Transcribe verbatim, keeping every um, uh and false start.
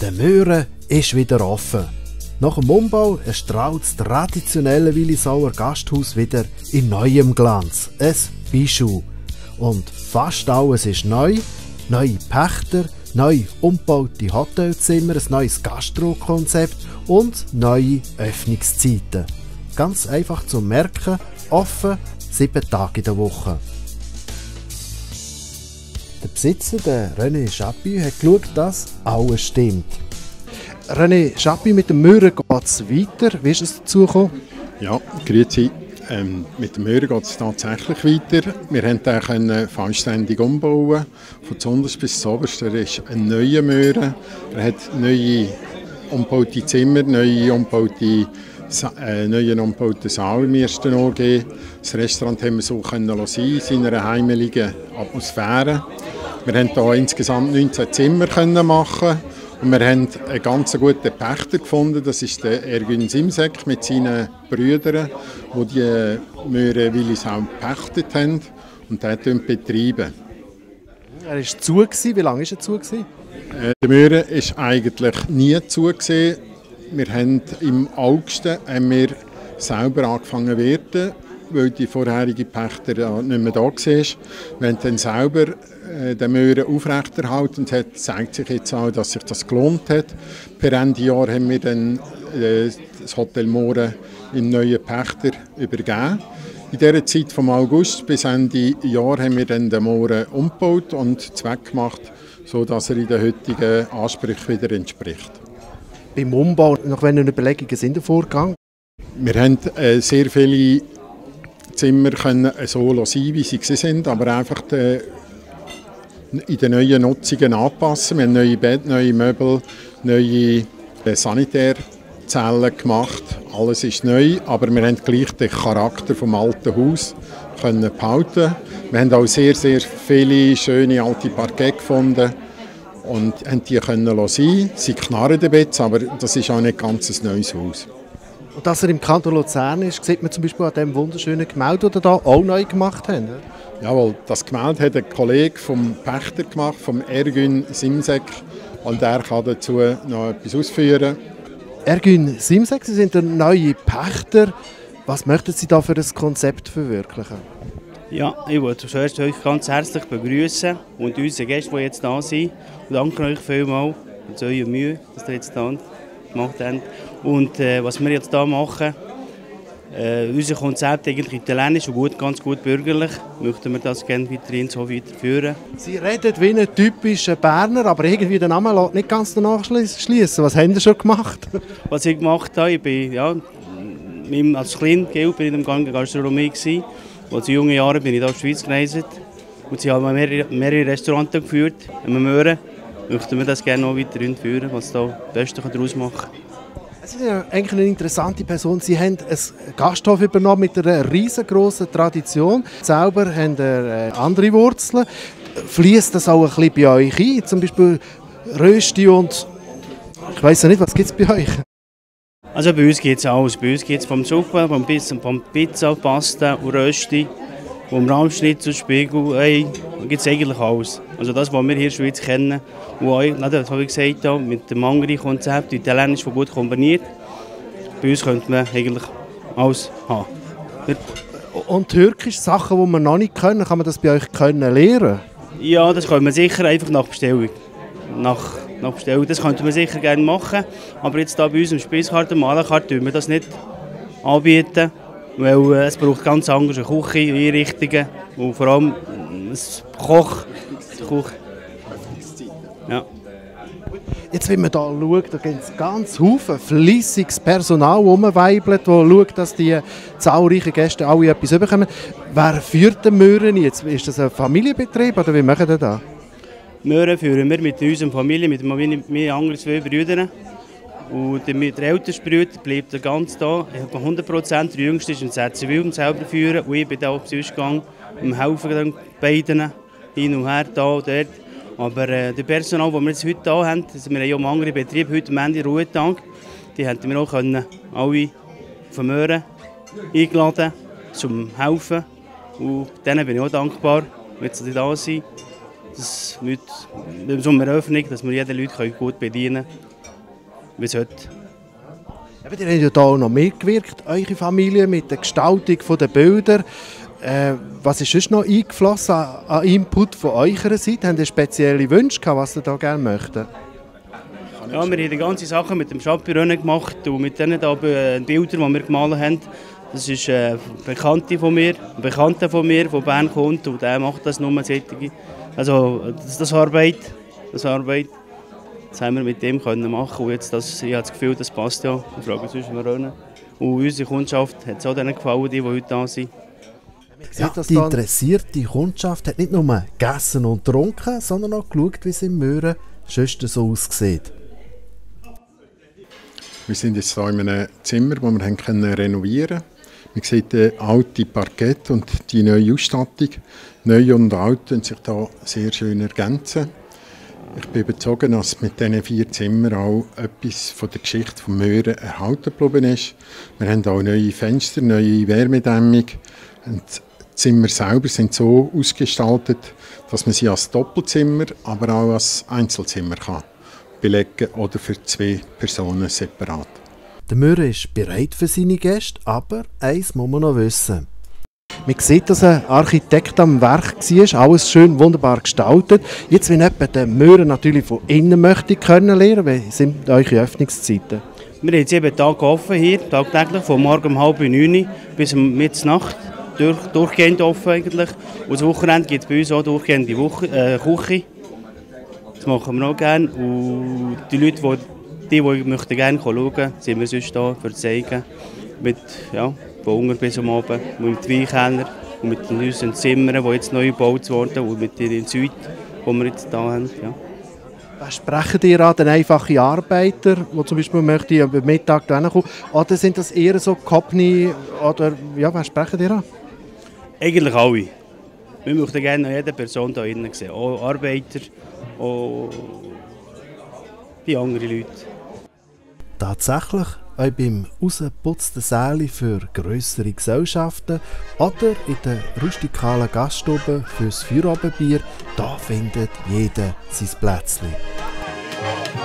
Der Möhre ist wieder offen. Nach dem Umbau erstrahlt das traditionelle Willisauer Gasthaus wieder in neuem Glanz. Ein Bijou. Und fast alles ist neu. Neue Pächter, neu umgebaute Hotelzimmer, ein neues Gastrokonzept und neue Öffnungszeiten. Ganz einfach zu merken, offen sieben Tage in der Woche. Der Besitzer, der René Chappuis, hat geschaut, dass alles stimmt. René Chappuis, mit dem Möhre geht es weiter. Wie ist es dazu gekommen? Ja, grüezi. Ähm, mit dem Möhre geht es tatsächlich weiter. Wir konnten den vollständig umbauen. Von zuunterst bis zuoberst. Er ist ein neuer Möhre. Er hat neue umgebaute Zimmer, neue umgebaute, äh, neue umgebaute Saal im ersten O G. Das Restaurant haben wir so können sein, in seiner heimeligen Atmosphäre. Wir konnten hier insgesamt neunzehn Zimmer können machen. Und wir haben einen ganz guten Pächter gefunden, das ist der Ergün Simsek mit seinen Brüdern, die die Möhre Willisau gepachtet haben und der betreiben. Er war zu, wie lange war er zu? Äh, die Möhre war eigentlich nie zu. Wir haben im August haben wir selber angefangen zu werden, weil die vorherige Pächter nicht mehr da war. Wir haben dann selber den Möhre aufrechterhalten und es zeigt sich jetzt auch, dass sich das gelohnt hat. Per Ende Jahr haben wir dann äh, das Hotel Moore im neuen Pächter übergeben. In dieser Zeit vom August bis Ende Jahr haben wir dann den Moore umgebaut und zweckgemacht, sodass er in den heutigen Ansprüchen wieder entspricht. Beim Umbau, nach welchen Überlegungen sind der Vorgang? Wir haben äh, sehr viele Zimmer können so sein, wie sie sind, aber einfach die, in den neuen Nutzungen anpassen. Wir haben neue Bett, neue Möbel, neue Sanitärzellen gemacht. Alles ist neu, aber wir haben gleich den Charakter vom alten Haus können behalten. Wir haben auch sehr, sehr viele schöne alte Parkett gefunden und haben die können sein. Sie knarren ein bisschen, aber das ist auch nicht ganz ein neues Haus. Und dass er im Kanton Luzern ist, sieht man zum Beispiel an diesem wunderschönen Gemälde, das ihr hier auch neu gemacht habt. Jawohl, das Gemälde hat ein Kollege vom Pächter gemacht, vom Ergün Simsek, und er kann dazu noch etwas ausführen. Ergün Simsek, Sie sind der neue Pächter. Was möchten Sie da für ein Konzept verwirklichen? Ja, ich wollte zuerst euch ganz herzlich begrüßen und unsere Gäste, die jetzt da sind. Und danke euch vielmals für eure Mühe, dass ihr jetzt hier gemacht habt. Und äh, was wir jetzt hier machen, äh, unser Konzept eigentlich italienisch und gut, ganz gut bürgerlich, möchten wir das gerne weiterhin so weiterführen. Sie reden wie ein typischer Berner, aber irgendwie den Namen lässt nicht ganz danach schließen. Was haben Sie schon gemacht? Was ich gemacht habe, ich bin, ja, als Kleinkind bin ich in der Gastronomie gewesen. Als in jungen Jahren bin ich hier in die Schweiz gereist und sie haben mehrere, mehrere Restaurants geführt, in Möhre. Möchten wir das gerne noch weiterhin führen, was da das Beste daraus machen kann. Sie sind ja eigentlich eine interessante Person. Sie haben ein Gasthof übernommen mit einer riesengroßen Tradition. Sie selber haben andere Wurzeln. Fließt das auch ein bisschen bei euch ein? Zum Beispiel Rösti und ich weiss ja nicht, was gibt es bei euch? Also bei uns gibt es alles. Bei uns gibt es vom Suppe, vom Pizza, vom Pizza, Pasta und Rösti, vom Rahmschnitzel, Spiegel, Ei, da gibt es eigentlich alles. Also das, was wir hier in der Schweiz kennen, wo euch, das habe ich gesagt, habe, mit dem Mangri-Konzept, italienisch, gut kombiniert. Bei uns könnte man eigentlich alles haben. Und türkisch, Sachen, die wir noch nicht können, kann man das bei euch können lernen? Ja, das können wir sicher einfach nach Bestellung. Nach, nach Bestellung. Das könnte man sicher gerne machen. Aber jetzt hier bei uns im Speiskarte, Malakarte, tun wir das nicht anbieten. Weil äh, es braucht ganz andere Küche, Einrichtungen und vor allem das Koch. Das Koch. Ja. Jetzt, wenn man hier schaut, da gibt es ganz viele fleissiges Personal, das rumweibelt, das schaut, dass die zahlreichen Gäste alle etwas bekommen. Wer führt den Möhren jetzt? Ist das ein Familienbetrieb oder wie machen Sie das? Möhren führen wir mit unserer Familie, mit meinen anderen zwei Brüdern. Und der, der älteste Bruder bleibt ganz da, etwa hundert Prozent. Der jüngste ist in Setzewil um selber führen. Und ich bin da auf den Ausgang und helfe den beiden hin und her, da und dort. Aber äh, das Personal, das wir jetzt heute hier haben, also wir haben ja andere Betriebe, heute am Ende Ruhetag, die hätten wir auch können, alle von Möhren eingeladen, zum helfen. Und denen bin ich auch dankbar, wenn sie da sind. Das mit so einer Eröffnung, dass wir jeden Leute gut bedienen können. wie es heute. Aber ihr habt ja hier auch noch mitgewirkt, eure Familie, mit der Gestaltung der Bilder. Äh, was ist sonst noch eingeflossen an, an Input von eurer Seite? Habt ihr spezielle Wünsche gehabt, was ihr da gerne möchtet? Ja, wir haben die ganze Sache mit dem Champignon gemacht und mit den da Bildern, die wir gemalt haben. Das ist eine Bekannte von mir, ein Bekannter von mir, von Bern kommt und der macht das nur solche. Also das, das Arbeit, das Arbeit. Das haben wir mit dem können machen und jetzt das, ich habe das Gefühl, das passt ja. Wir fragen uns, wir rennen. Und unsere Kundschaft hat es auch denen gefallen, die, die heute da sind. Ja, die interessierte Kundschaft hat nicht nur gegessen und getrunken, sondern auch geschaut, wie es in Möhren sonst so aussieht. Wir sind jetzt hier in einem Zimmer, das wir haben können renovieren konnten. Man sieht den alten Parkett und die neue Ausstattung. Neu und alt ergänzen sich hier sehr schön ergänzen. Ich bin überzeugt, dass mit diesen vier Zimmern auch etwas von der Geschichte von Möhren erhalten geblieben ist. Wir haben auch neue Fenster, neue Wärmedämmung. Und die Zimmer selber sind so ausgestaltet, dass man sie als Doppelzimmer, aber auch als Einzelzimmer kann belegen oder für zwei Personen separat. Der Möhren ist bereit für seine Gäste, aber eins muss man noch wissen. Man sieht, dass ein Architekt am Werk war, alles schön, wunderbar gestaltet. Jetzt, wenn jemand den Möhren natürlich von innen möchte kennenlernen, wie sind eure Öffnungszeiten? Wir haben sieben Tage offen hier, tagtäglich, von morgen um halb neun bis Mitternacht. Durch, durchgehend offen eigentlich. Und das Wochenende gibt es bei uns auch durchgehend die Woche, äh, Küche. Das machen wir auch gerne. Und die Leute, die, die, die möchten gerne schauen möchten, sind wir sonst da, für zu zeigen. Mit, ja, von Hunger bis am Abend, mit Weinkeller und mit unseren Zimmern, die jetzt neu gebaut wurden, und mit den Süd, die wir jetzt hier haben. Ja. Was sprechen ihr an den einfachen Arbeiter, die zum Beispiel möchten am Mittag hierher kommen? Oder sind das eher so Company, oder ja, was sprechen ihr an? Eigentlich alle. Wir möchten gerne jede Person hier drinnen sehen. Auch Arbeiter, auch die anderen Leute. Tatsächlich, auch beim rausgeputzten Säle für grössere Gesellschaften oder in den rustikalen Gaststuben fürs Feierabendbier, da findet jeder sein Plätzchen.